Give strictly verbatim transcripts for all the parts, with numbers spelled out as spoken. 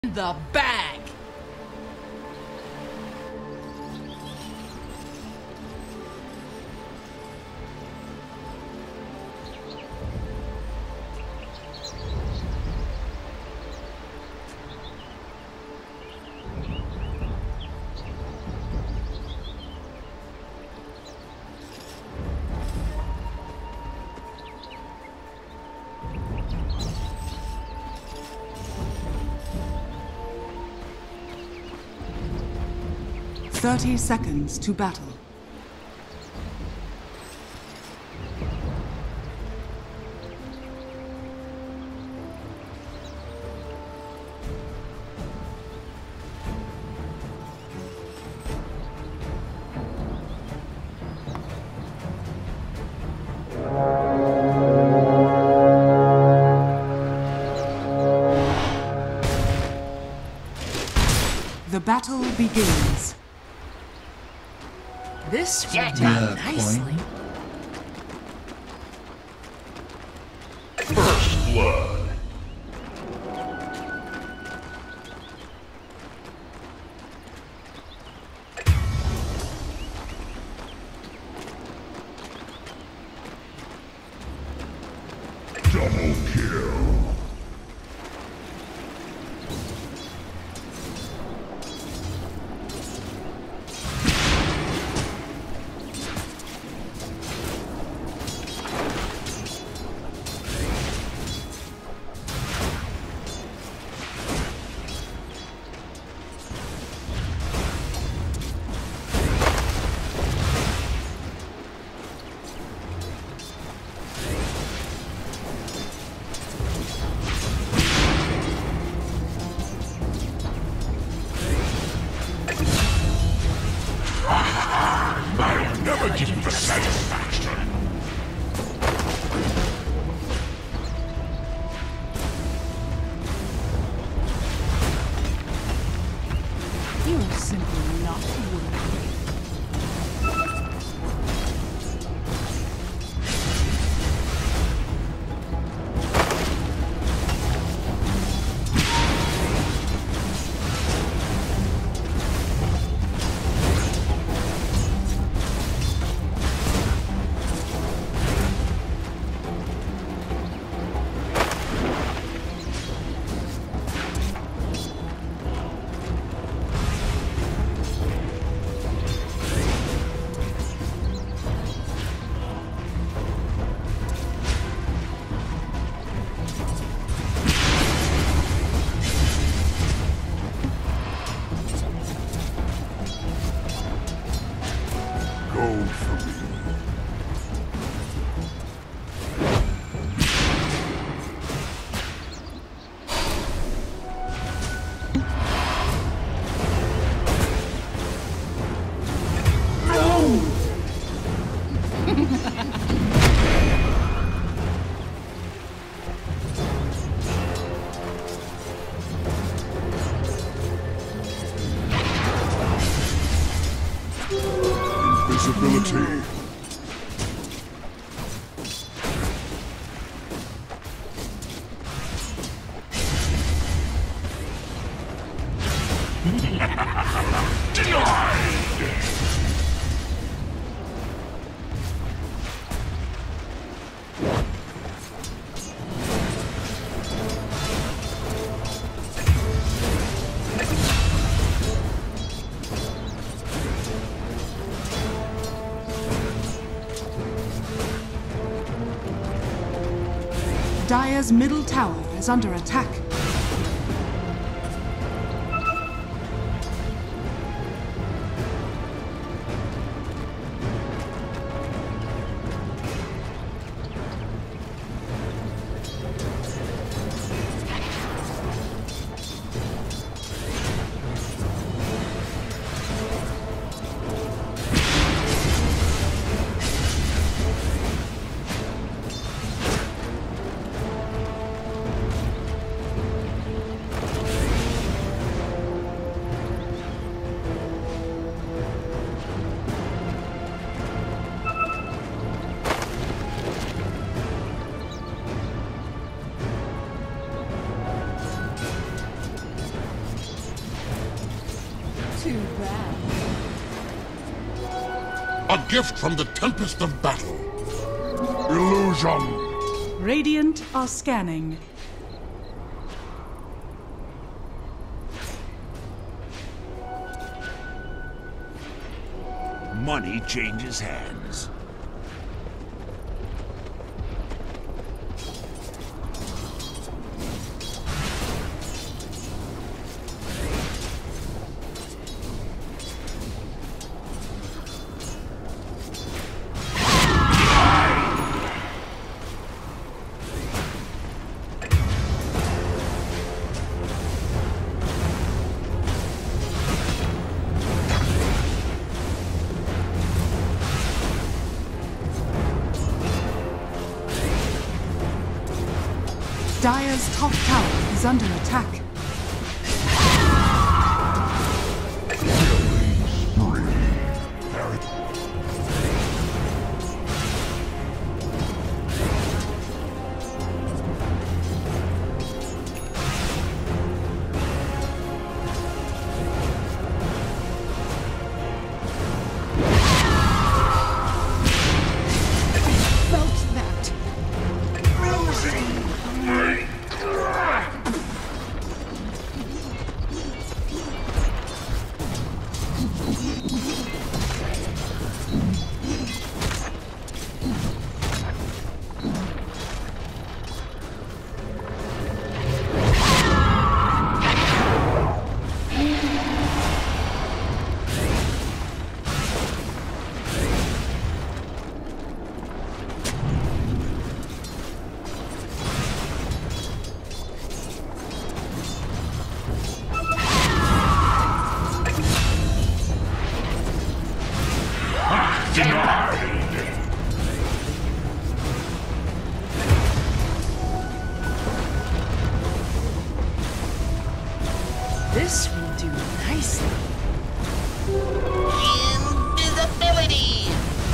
The bag! Thirty seconds to battle. The battle begins. This will Yeah, do yeah, nicely. First blood. Double kill. I'll never give you the satisfaction. You are simply not worthy. Go for me. Invisibility. Denied! Dire's middle tower is under attack. Too bad. A gift from the Tempest of Battle. Illusion. Radiant are scanning. Money changes hands. Dire's top tower is under attack. Felt that. This will do nicely. Invisibility!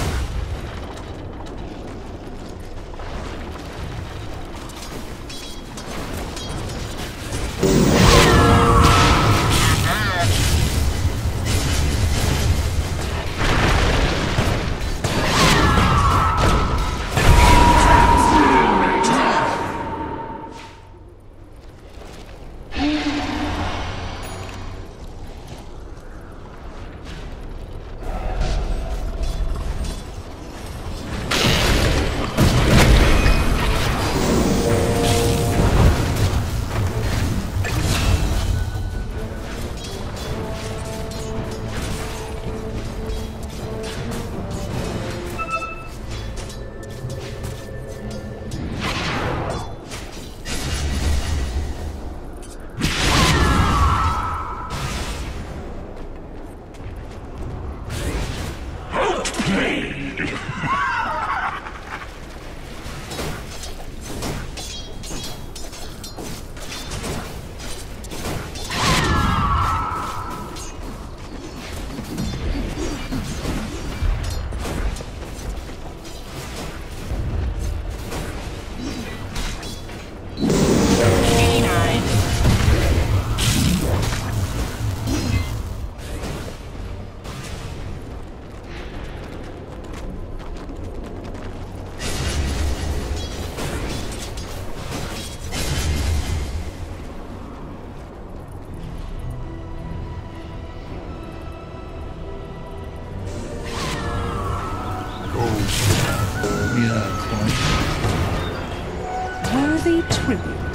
Worthy tribute.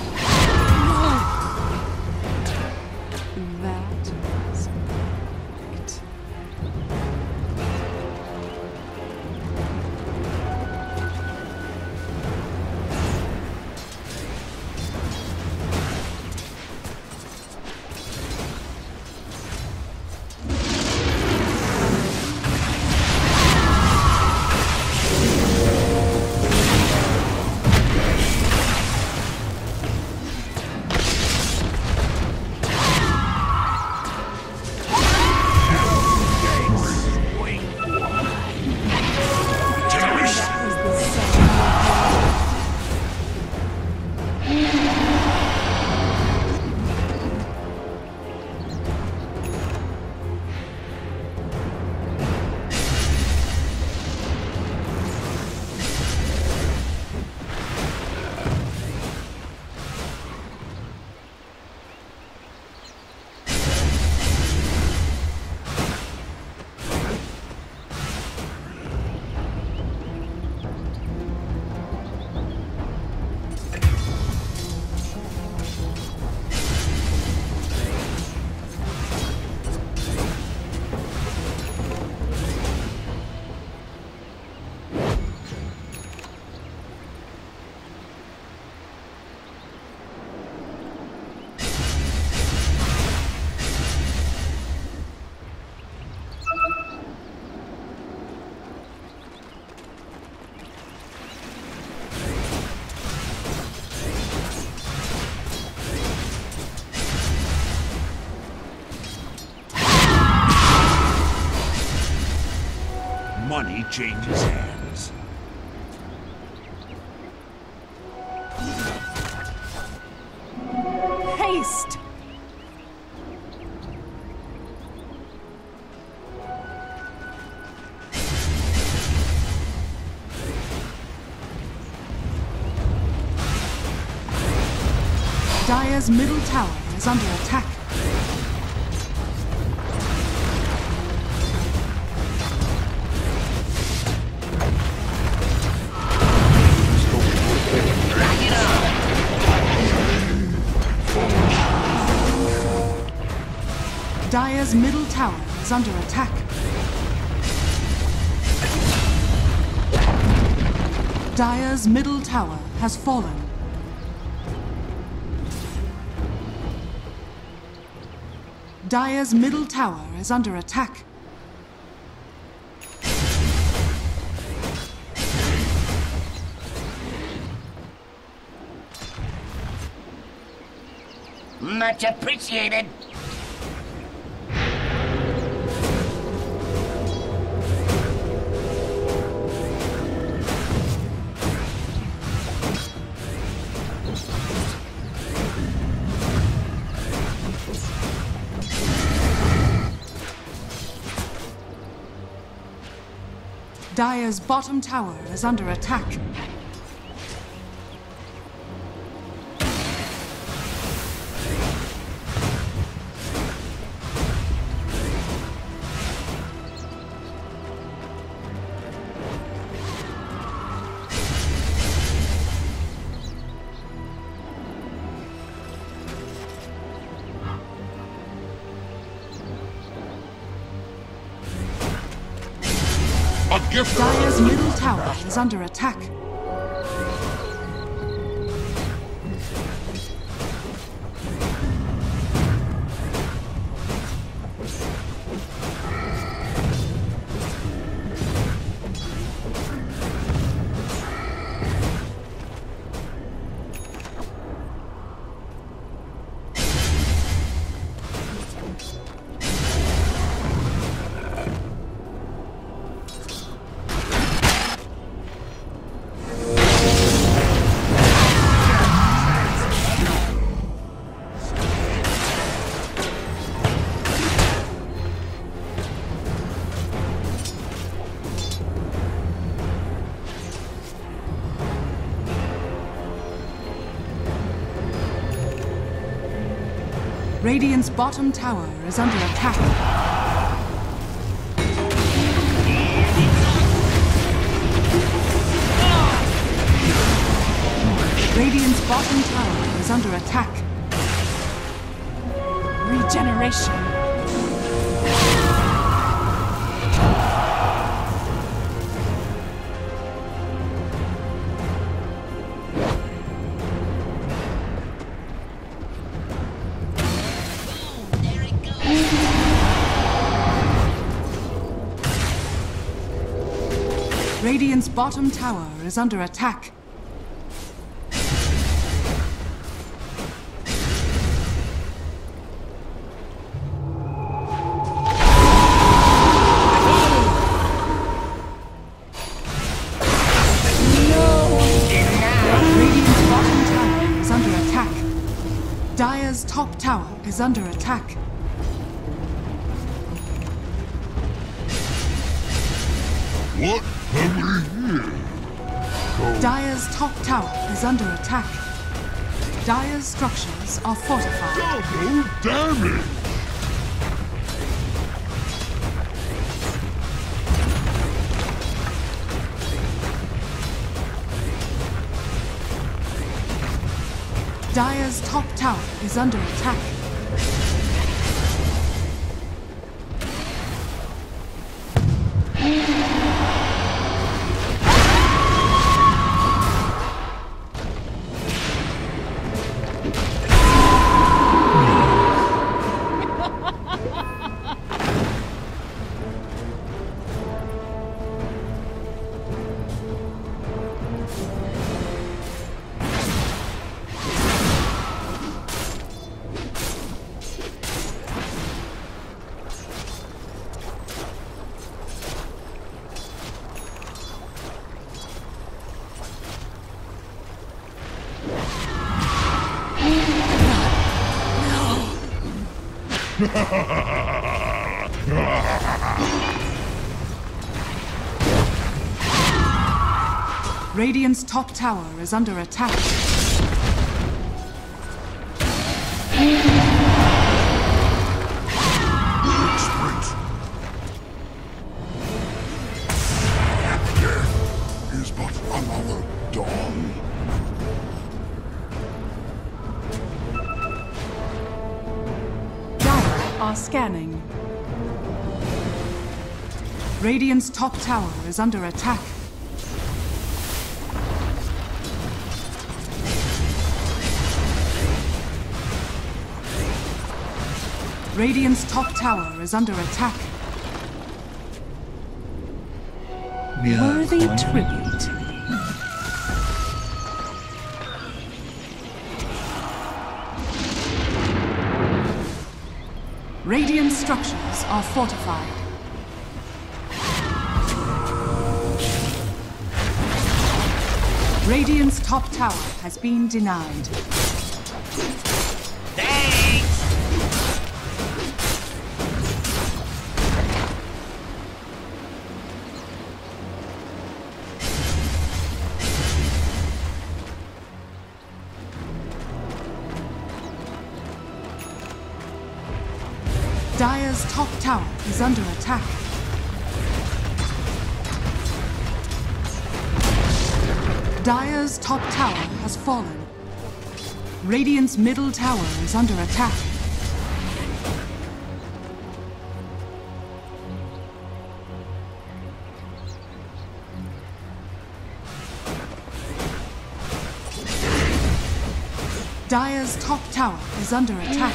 That was perfect. changes hands. Haste! Dire's middle tower is under attack. Drag it on. Dire's middle tower is under attack. Dire's middle tower has fallen. Dire's middle tower is under attack. Much appreciated. Dire's bottom tower is under attack. A gift Dire's middle tower is under attack. Radiant's bottom tower is under attack. Radiant's bottom tower is under attack. Regeneration. There it goes. Radiant's bottom tower is under attack. Radiant's bottom tower is under attack. Dire's top tower is under attack. What have we here? Dire's top tower is under attack. Dire's structures are fortified. Double damage! Dire's top tower is under attack. Radiant's top tower is under attack. Big sprint. Death is but another dawn. Dire are scanning. Radiant's top tower is under attack. Radiant's top tower is under attack. Worthy tribute. Radiant structures are fortified. Radiant's top tower has been denied. Thanks! Dire's top tower is under attack. Dire's top tower has fallen. Radiant's middle tower is under attack. Dire's top tower is under attack.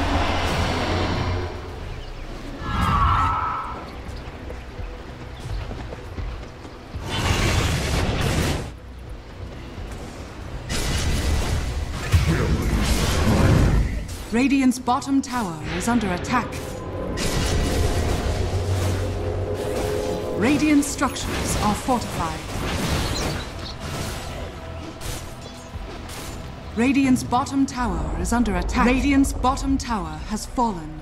Radiant's bottom tower is under attack. Radiant structures are fortified. Radiant's bottom tower is under attack. Radiant's bottom tower has fallen.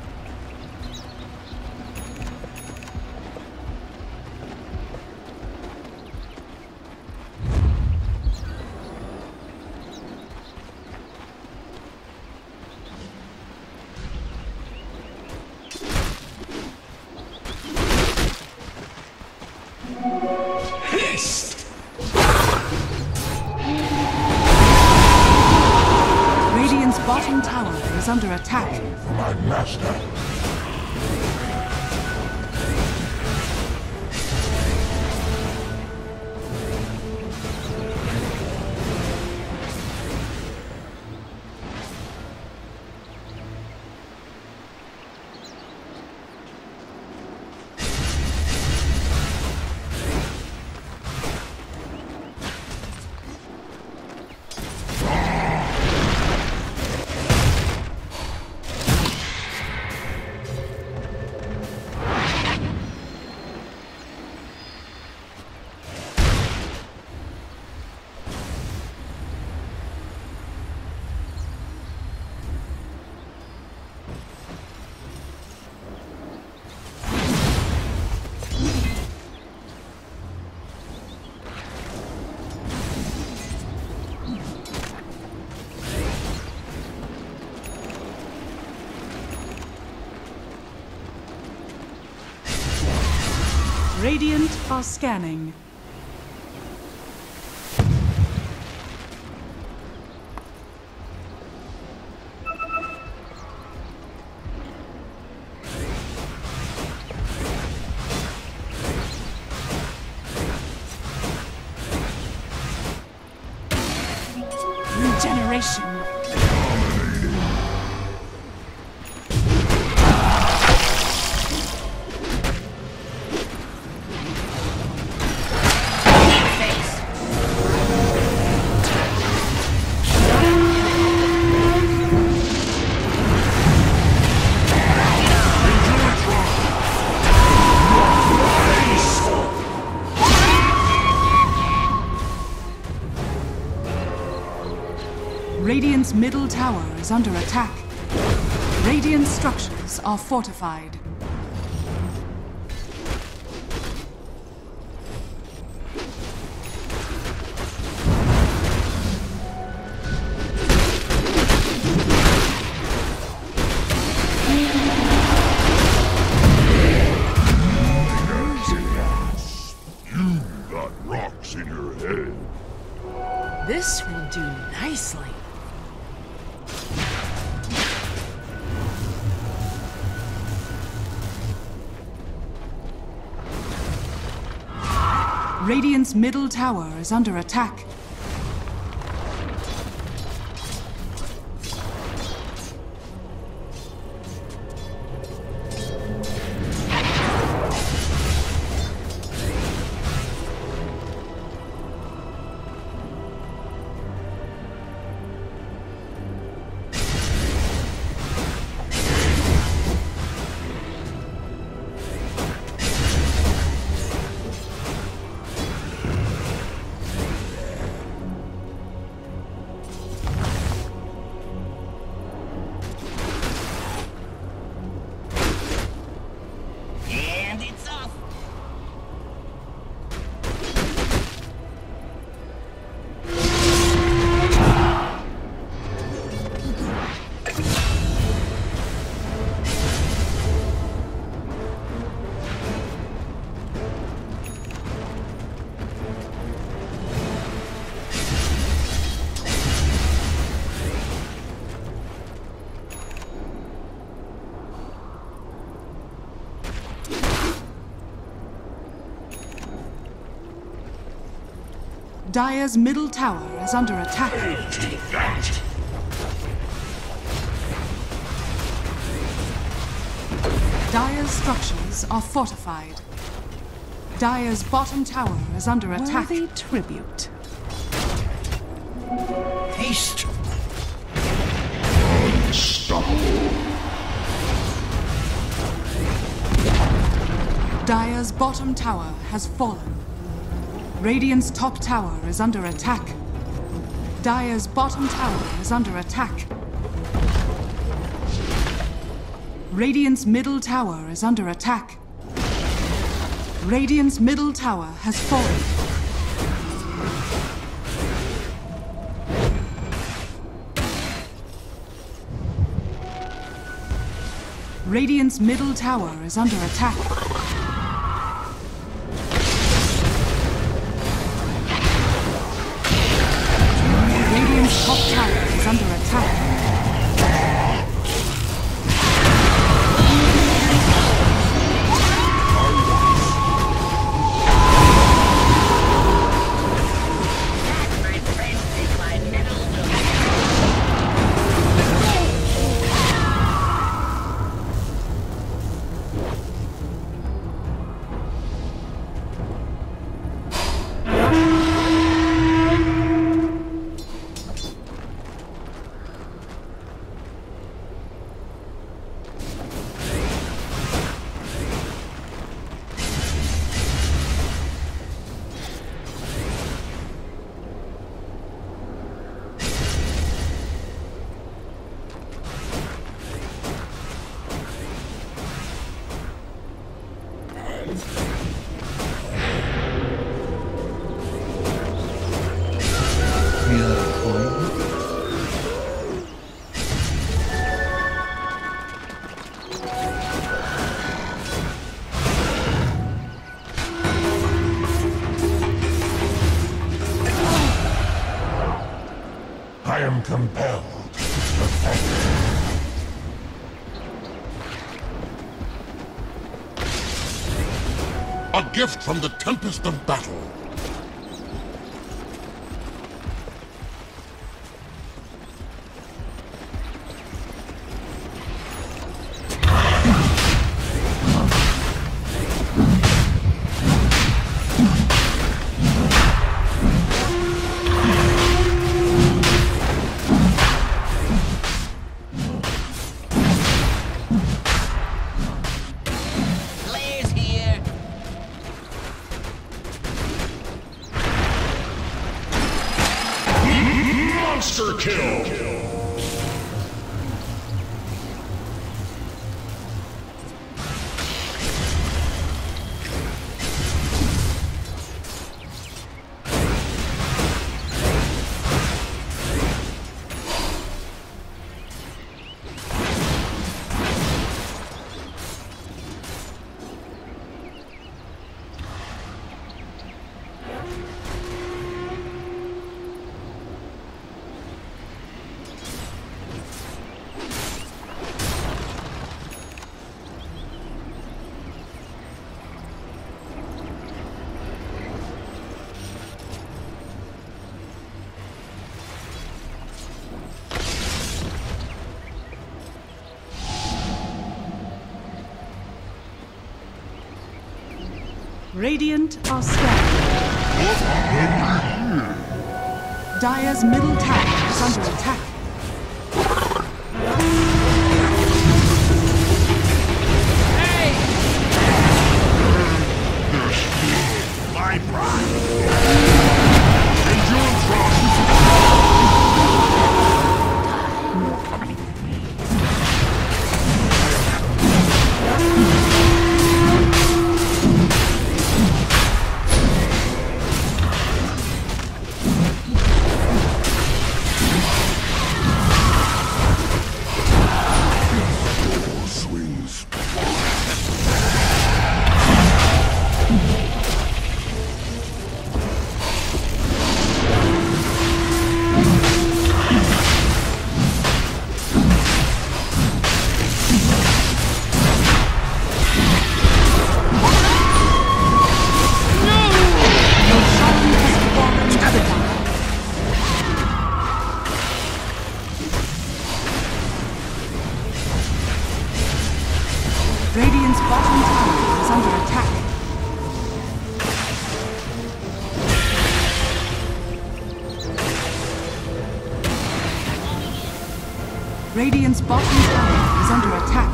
Radiant's bottom tower is under attack. For my master. Radiant are scanning. Regeneration. Radiant's middle tower is under attack. Radiant structures are fortified. You've got rocks in your head. This will do nicely. Radiant's middle tower is under attack. And it's off. Dire's middle tower is under attack. Take that. Dire's structures are fortified. Dire's bottom tower is under attack. Worthy tribute. Haste. Unstoppable. Dire's bottom tower has fallen. Radiant's top tower is under attack. Dire's bottom tower is under attack. Radiant's middle tower is under attack. Radiant's middle tower has fallen. Radiant's middle tower is under attack. Radiant's top tower is under attack. My friend is my middle domain. I am compelled to thank you. A gift from the Tempest of Battle. Blaze here. Radiant are scanning. Dire's middle tower is under attack. My pride. Endurance rock! Swings. Radiant's bottom tower is under attack. Radiant's bottom tower is under attack.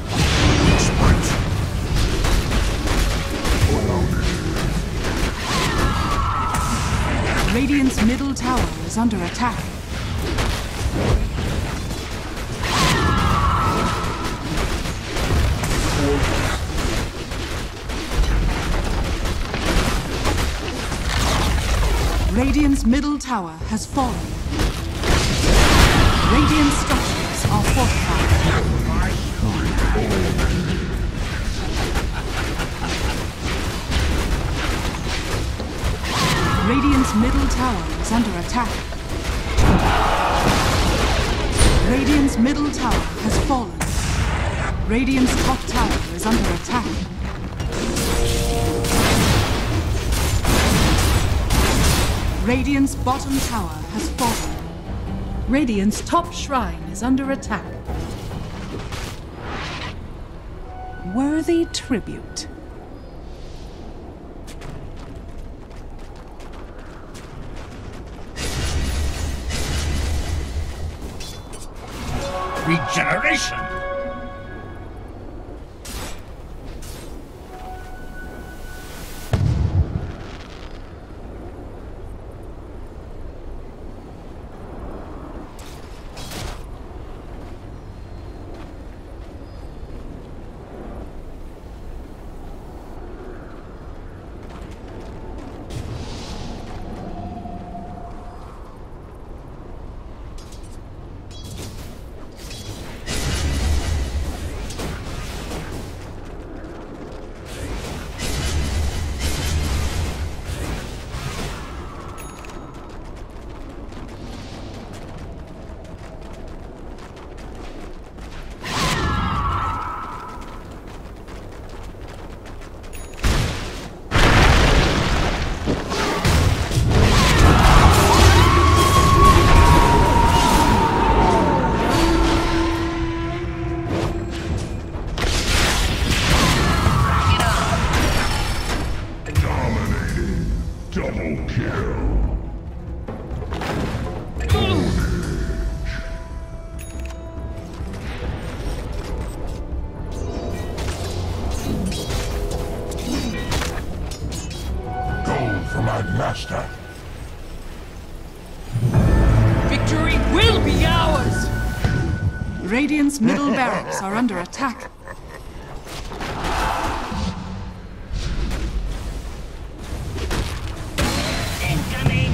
Radiant's middle tower is under attack. Radiant's middle tower has fallen. Radiant structures are fortified. Radiant's middle tower is under attack. Radiant's middle tower has fallen. Radiant's top tower is under attack. Radiant's bottom tower has fallen. Radiant's top shrine is under attack. Worthy tribute. Regeneration! Double kill. Go for my master. Victory will be ours! Radiant's middle barracks are under attack. Incoming!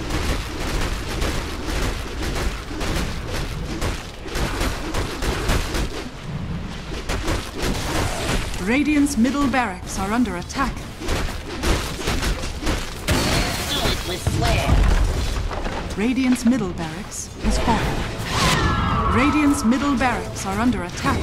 Radiant's middle barracks are under attack. Do it with flair! Radiant's middle barracks has fallen. Radiant's middle barracks are under attack.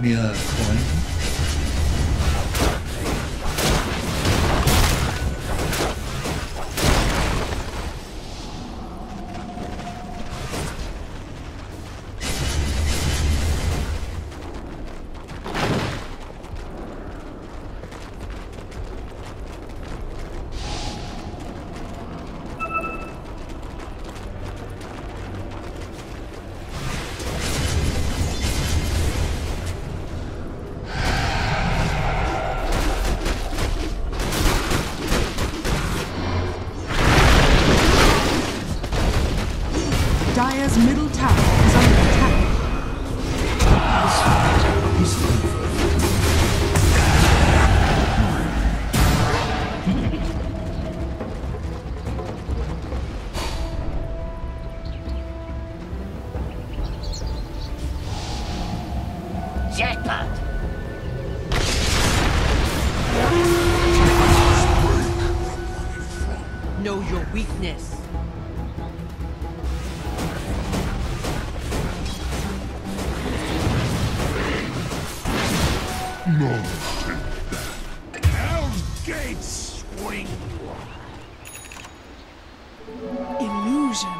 me a coin? Dire's middle tower is under attack. Jackpot! Know your weakness. No. Hell's Gates swing. Illusion.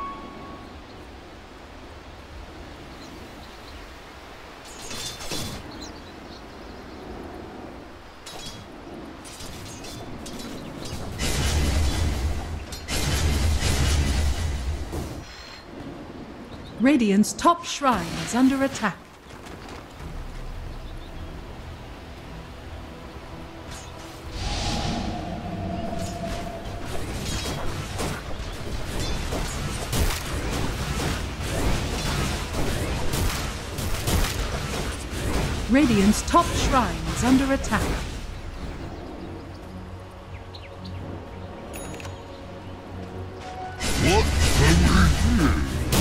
Radiant's top shrine is under attack. Radiant's top shrine is under attack. What can we do?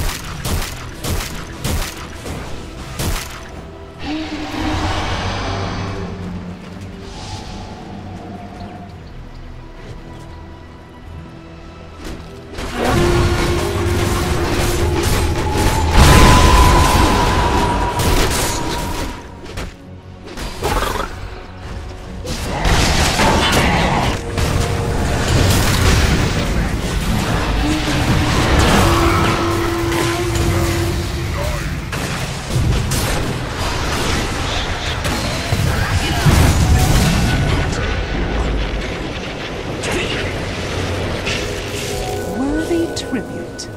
Tribute.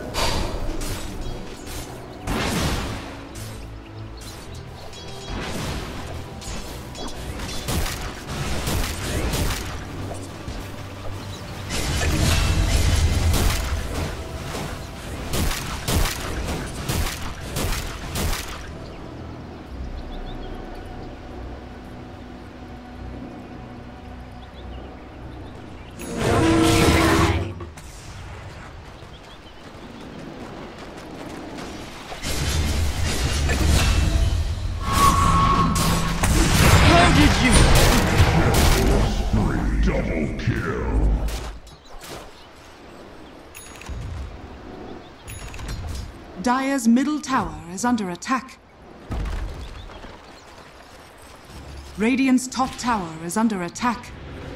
Double kill. Dire's middle tower is under attack. Radiant's top tower is under attack.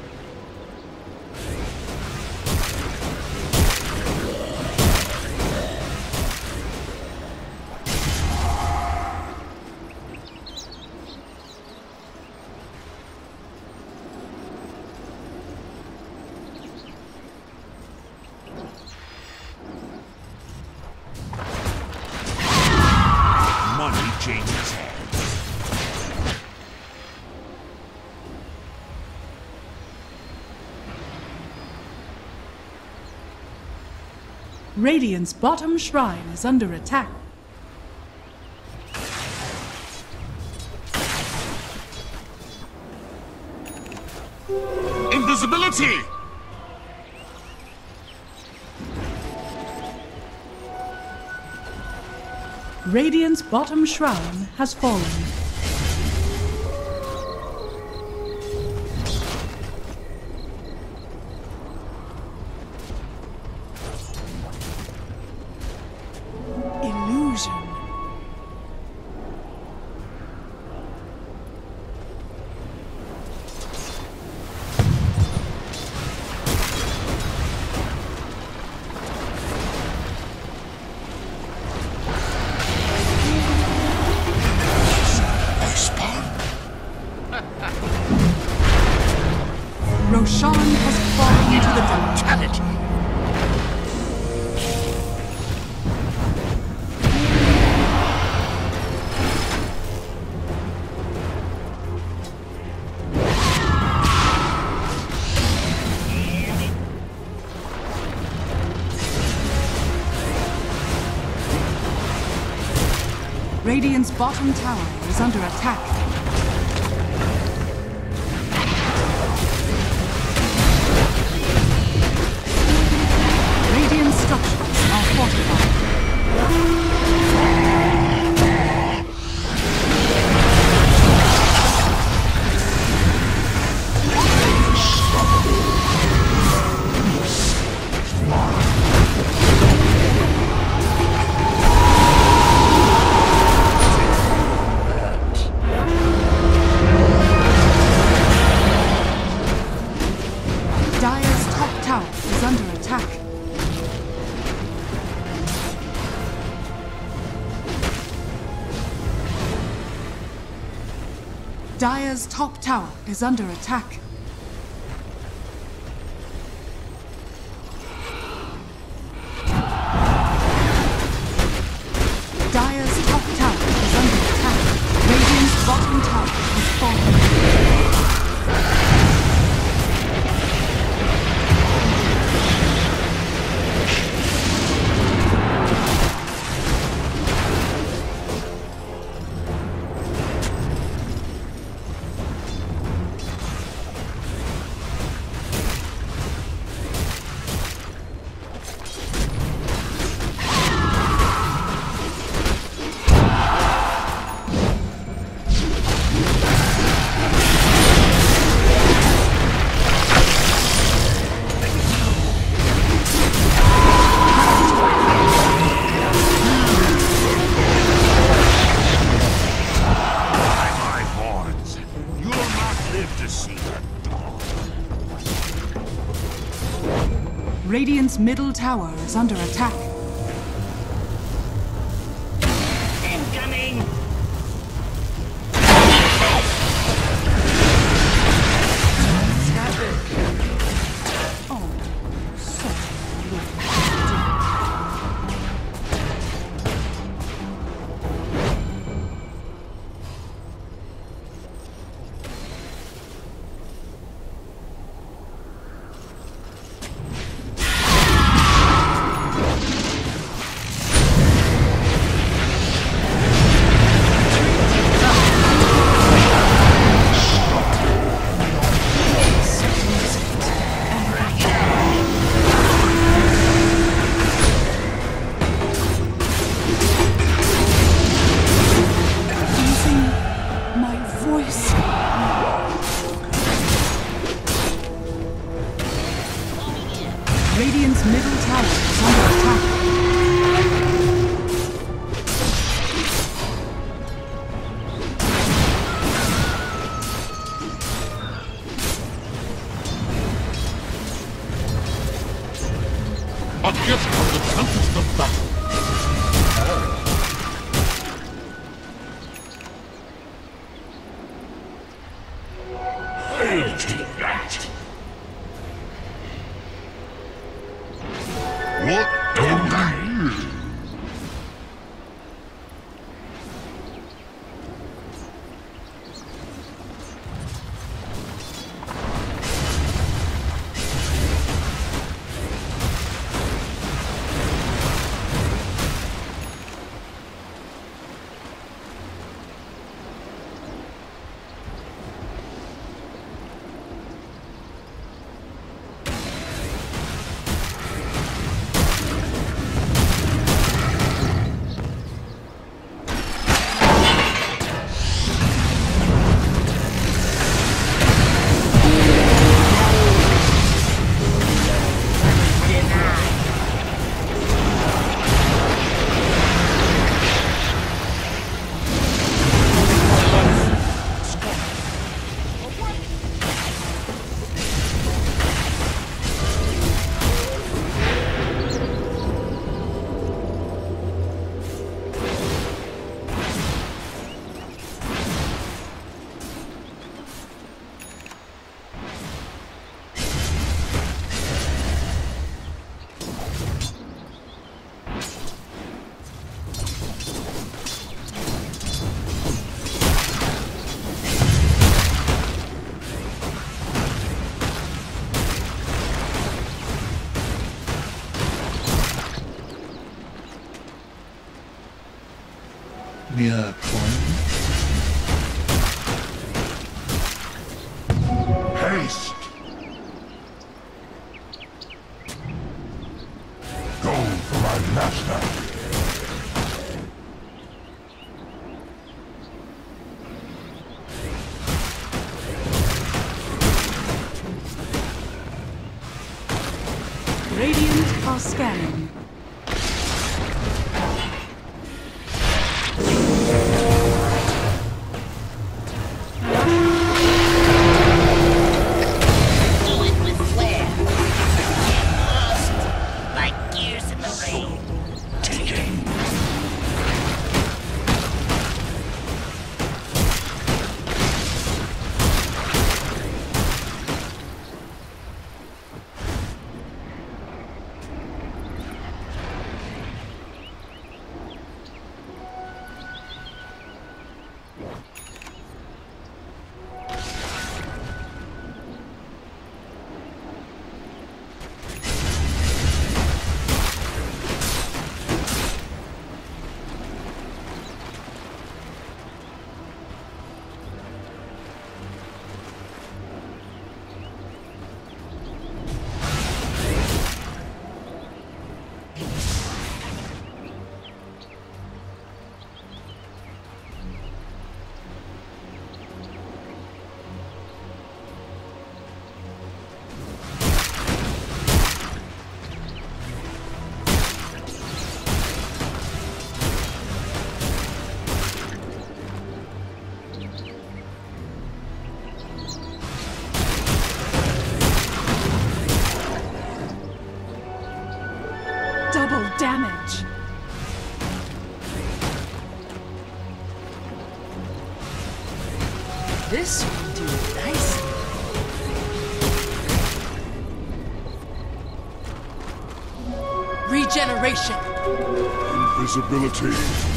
Money changes hands. Radiant's bottom shrine is under attack. Invisibility! Radiant's bottom shrine has fallen. Illusion. shaman has fallen to the dark. Fatality. Radiant's bottom tower is under attack. Radiant structures are fortified. Dire's top tower is under attack. Dire's top tower is under attack. Dire's top tower is under attack. Radiant's bottom tower is falling. Radiant's middle tower is under attack. Incoming! Radiant's middle tower is under attack. A gift from the Tempest of Battle. I'll take that. What don't I hear? Mere coin. Haste! Go for my master! Radiant are scanning. Do it with flair. Get lost like gears in the rain. Taking. Double damage. This will do nicely. Regeneration. Invisibility.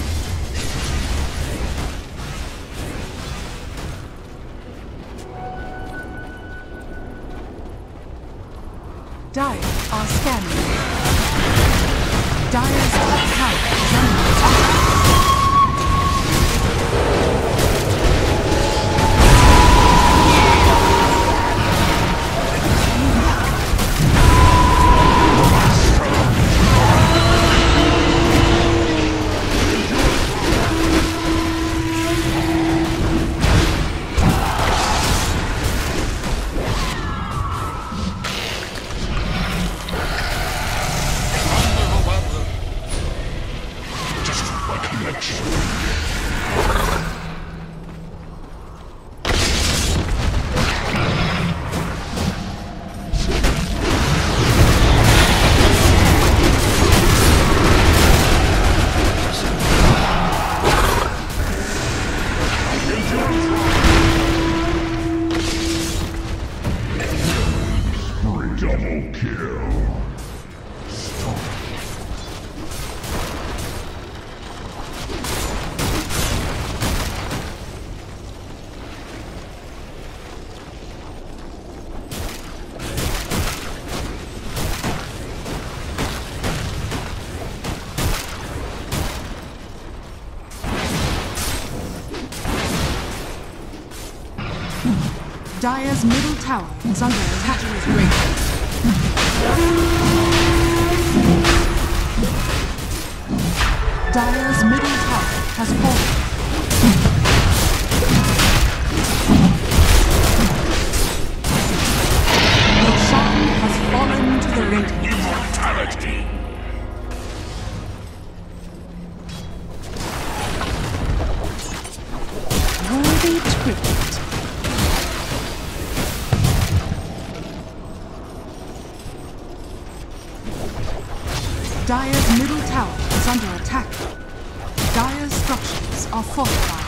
Dire are scanning. Dire's top tower is under attack. Double kill. Dire's middle tower is under attack. Dire's middle tower has fallen. Roshan has fallen to the Radiant. Immortality. Worthy tribute. Dire's middle tower is under attack. Dire's structures are fortified.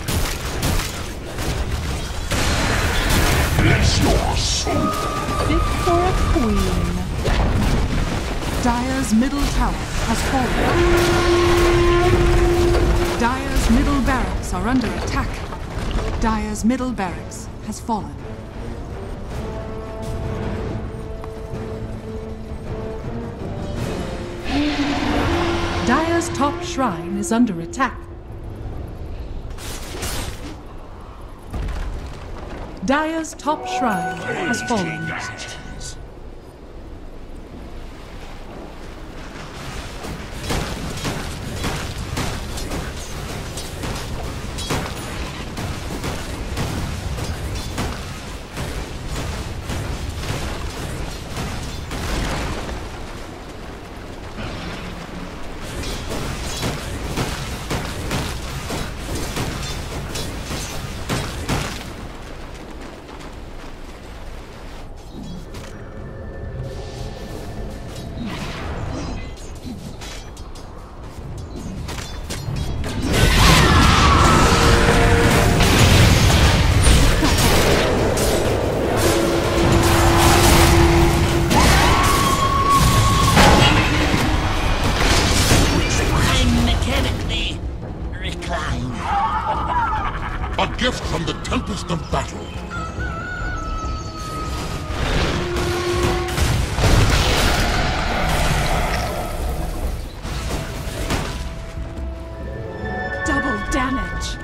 Bless your soul. Fit for a queen. Dire's middle tower has fallen. Dire's middle barracks are under attack. Dire's middle barracks has fallen. Dire's top shrine is under attack. Dire's top shrine has fallen. A gift from the Tempest of Battle. Double damage.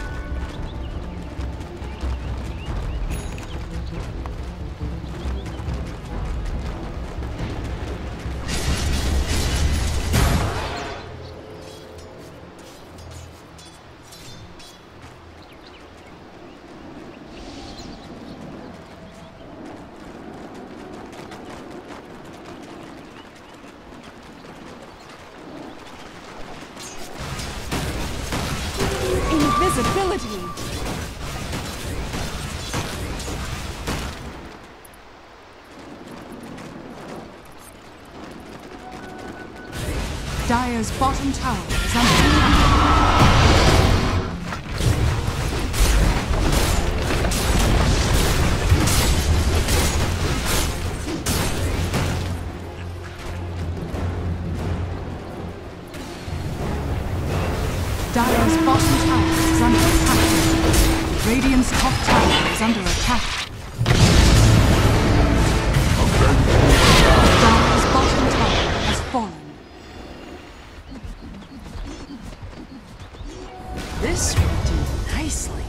Invisibility! Dire's bottom tower is under attack. Dire's bottom tower is under attack. Radiant's top tower is under attack. Dire's bottom tower has fallen. This will do nicely.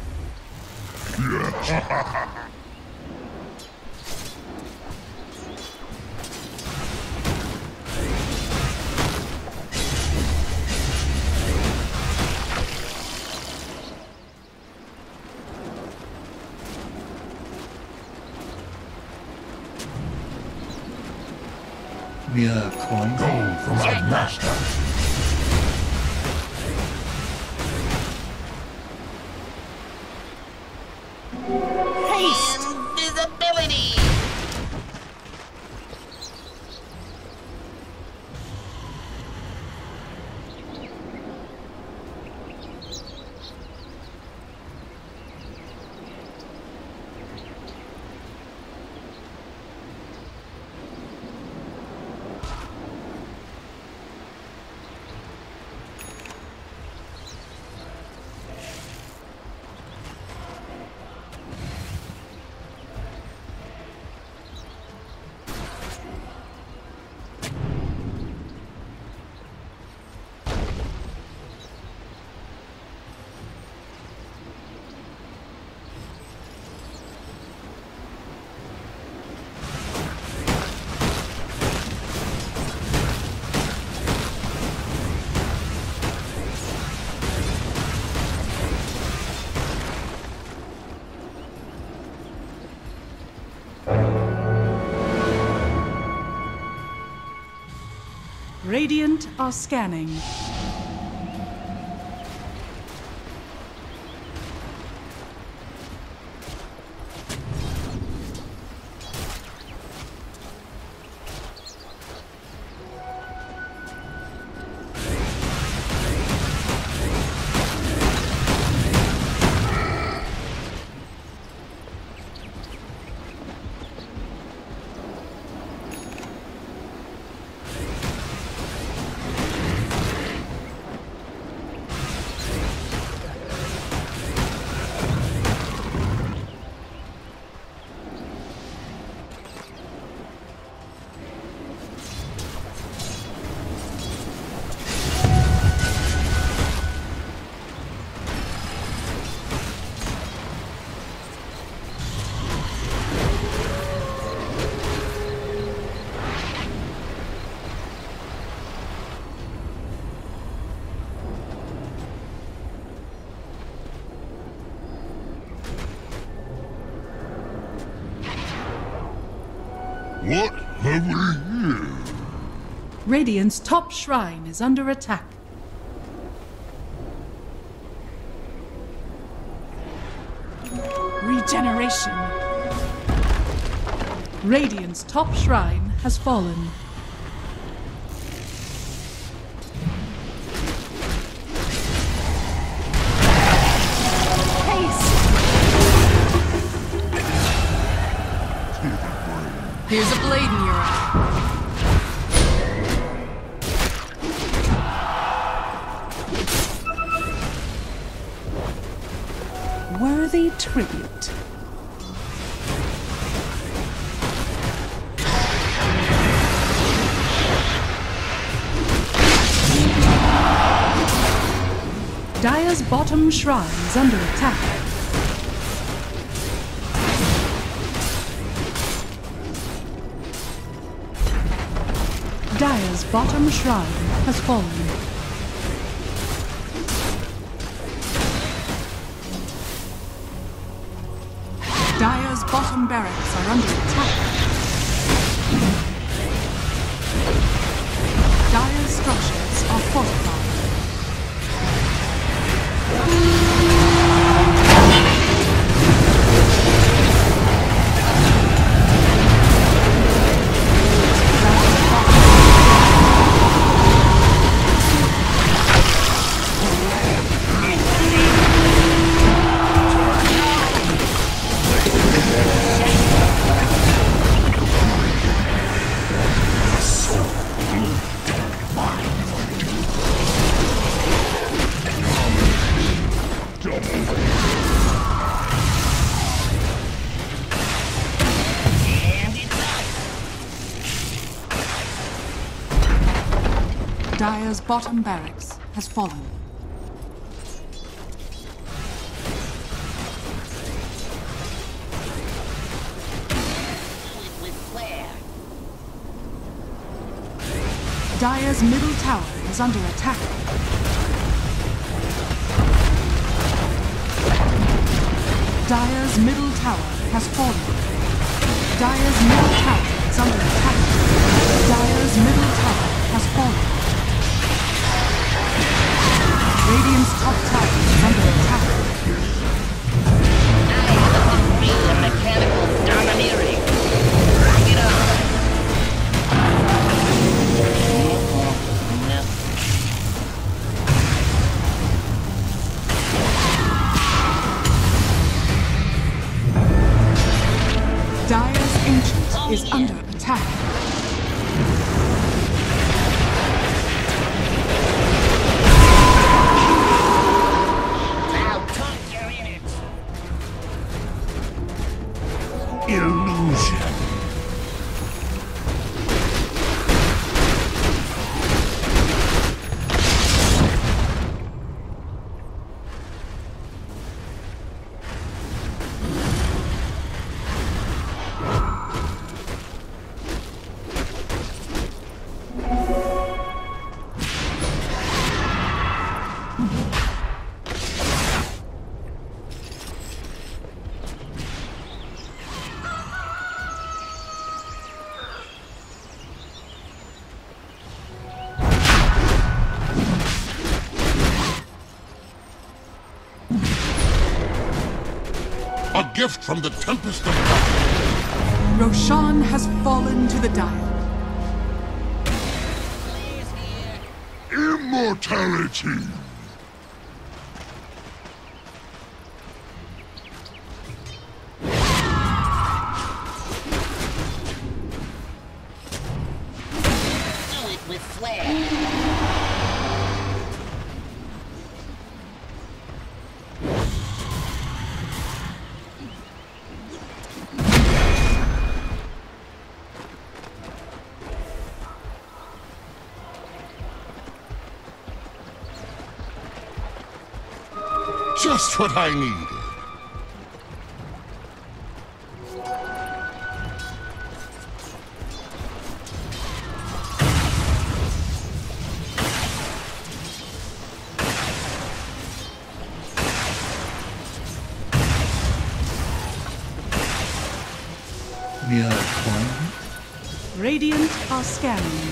Mere coin. Gold from my master. Haste! Invisibility! Radiant are scanning. What have we here? Radiant's top shrine is under attack. Regeneration. Radiant's top shrine has fallen. Here's a blade in your eye. Worthy tribute. Dire's bottom shrine is under attack. Dire's bottom shrine has fallen. Dire's bottom barracks are under attack. Dire's structures are fortified. Dire's bottom barracks has fallen. With flair. Dire's middle tower is under attack. Dire's middle tower has fallen. Dire's middle tower is under attack. Dire's middle tower has fallen. Radiant's top tower is under attack. I have the degree of mechanical domineering. Bring it on. Dire's ancient is under attack. Now conquer it. Illusion. A gift from the Tempest of God. Roshan has fallen to the Dire. Immortality. Do it with flair. Just what I needed. Mia coin. Radiant are scanning.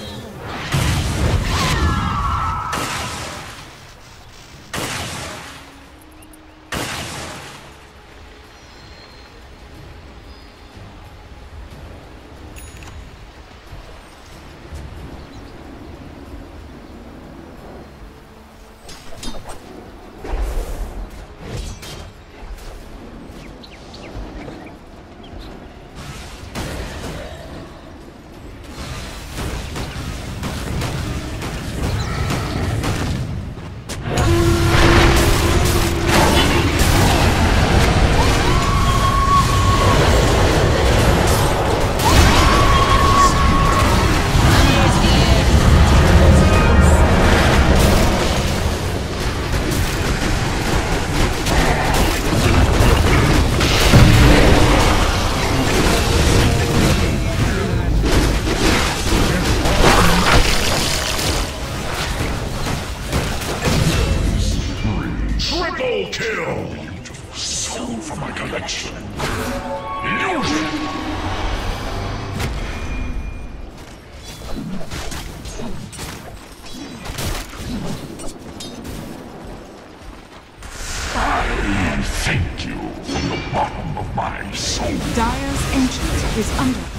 Triple kill! Beautiful soul for my collection. Illusion! I thank you from the bottom of my soul. Dire's Ancient is under